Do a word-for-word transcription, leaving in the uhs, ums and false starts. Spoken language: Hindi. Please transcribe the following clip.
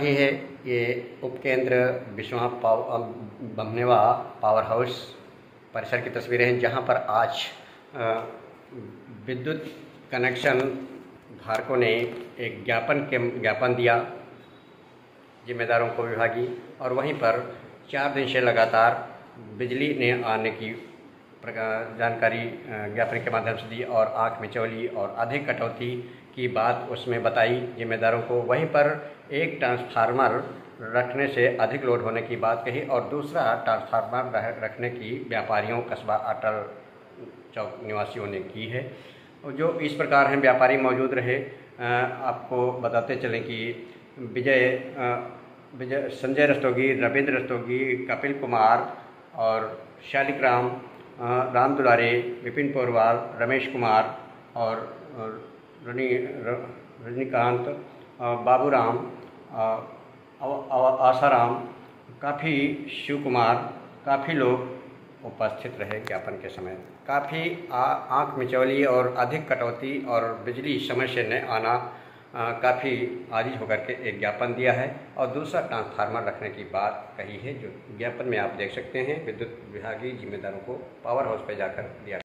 रही है। ये उपकेंद्र विश्वा पाव बमनेवा पावर हाउस परिसर की तस्वीरें हैं, जहां पर आज विद्युत कनेक्शन धारकों ने एक ज्ञापन के ज्ञापन दिया जिम्मेदारों को विभागीय, और वहीं पर चार दिन से लगातार बिजली ने आने की जानकारी ज्ञापन के माध्यम से दी और आंख मिचौली और अधिक कटौती की बात उसमें बताई जिम्मेदारों को। वहीं पर एक ट्रांसफार्मर रखने से अधिक लोड होने की बात कही और दूसरा ट्रांसफार्मर रखने की व्यापारियों कस्बा अटल चौक निवासियों ने की है। जो इस प्रकार हैं व्यापारी मौजूद रहे। आपको बताते चलें कि विजय विजय संजय रस्तोगी, रविंद्र रस्तोगी, कपिल कुमार और शालिग्राम, राम दुलारे, विपिन पोरवाल, रमेश कुमार और रनी रजनीकांत, बाबूराम, आसाराम, काफ़ी शिव कुमार, काफ़ी लोग उपस्थित रहे ज्ञापन के समय। काफ़ी आंख मिचौली और अधिक कटौती और बिजली समय से न आना काफ़ी आजिज होकर के एक ज्ञापन दिया है और दूसरा ट्रांसफार्मर रखने की बात कही है, जो ज्ञापन में आप देख सकते हैं। विद्युत विभागीय जिम्मेदारों को पावर हाउस पर जाकर दिया।